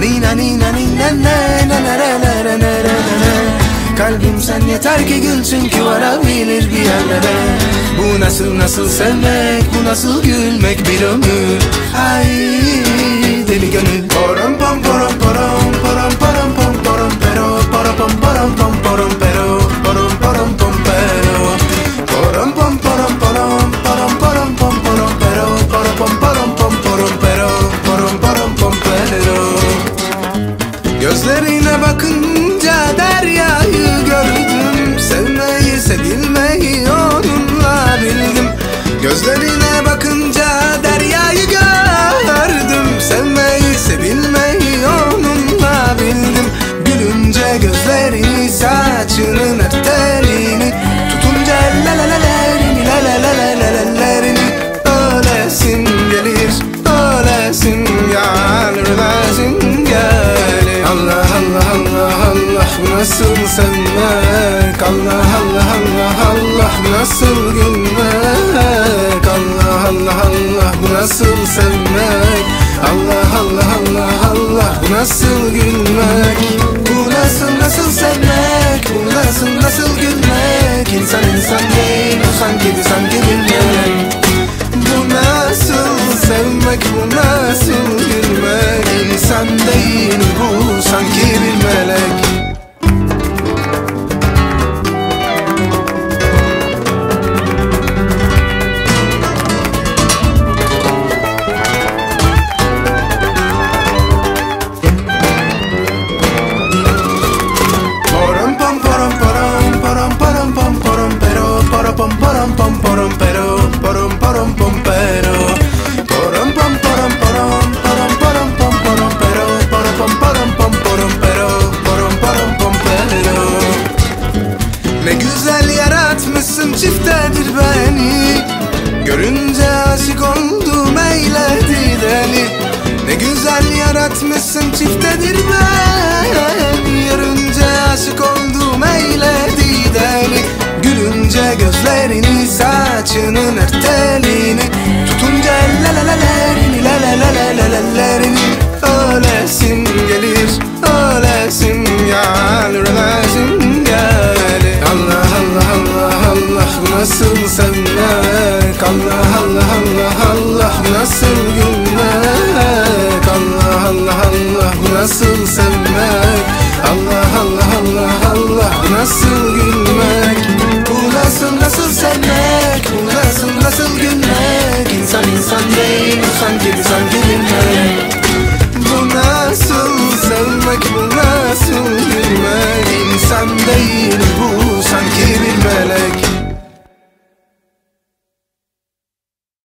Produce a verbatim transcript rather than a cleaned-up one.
Nina nina nina ne ne ne ne ne ne ne ne. Kalbim sen yeter ki gül, çünkü varabilir bir yerlere. Bu nasıl nasıl sevmek, bu nasıl gülmek bir ömür. Ay deli gönül. Porom pom porom porom porom porom pom porom pero porom pom porom pom porom pero porom porom pom pero porom pom porom porom porom porom pom porom pero porom pom porom pom porom pero porom porom pom pero. Gözlerine bakınca deryayı gördüm, sevmeyi sevilmeyi onunla bildim. Gözlerine bakınca deryayı gördüm, sevmeyi sevilmeyi onunla bildim. Gülünce gözlerini, saçının her telini, tutunca lelelelerini lelelelelerini, ölesim gelir, ölesim gelir, ölesim gelir. Allah Allah Allah Allah, bu nasıl sevmek? Allah Allah Allah Allah, bu nasıl gülmek? Allah Allah Allah, bu nasıl sevmek? Allah Allah Allah Allah, bu nasıl gülmek? Bu nasıl nasıl sevmek? Bu nasıl nasıl gülmek? İnsan insan değil, o sanki bir sanki bilmek. Bu nasıl sevmek? Bu nasıl gülmek? İnsan değil, bu sanki bir melek. Pom porom pom porom pero porom porom pom pero porom pom porom porom porom porom pom porom pero porom pom porom pom porom pero porom porom pom pero. Ne güzel yaratmışsın çiftedir beni, görünce aşık oldum eyledi deli. Ne güzel yaratmışsın çiftedir beni, görünce aşık oldum eyledi deli. Gülünce gözlerini, saçının her telini, tutunca lelelelerini lelelelelerini, ölesim gelir, ölesim gelir, ölesim gelir. Allah Allah Allah Allah, bu nasıl sevmek? Allah Allah Allah Allah, bu nasıl gülmek? Allah Allah Allah, bu nasıl sevmek?